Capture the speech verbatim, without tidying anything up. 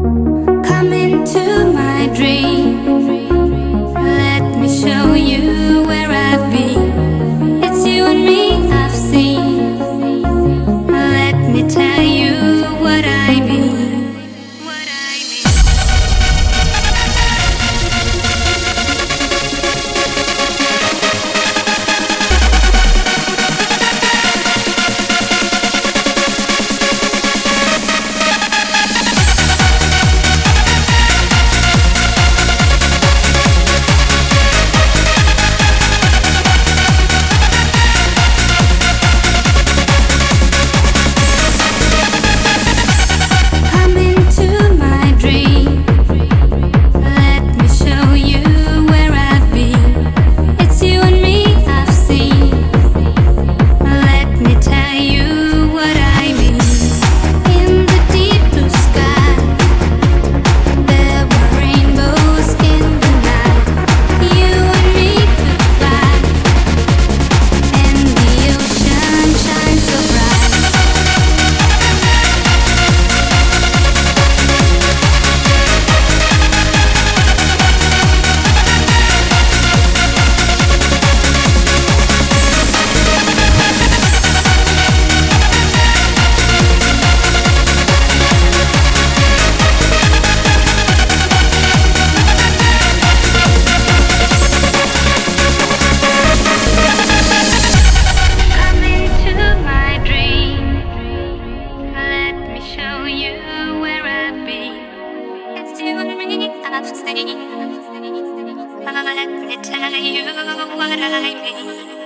Come into my dream. Let me show you where I've been. It's you and me I've seen. Let me tell you what I mean. What I mean. Let me tell you what I mean.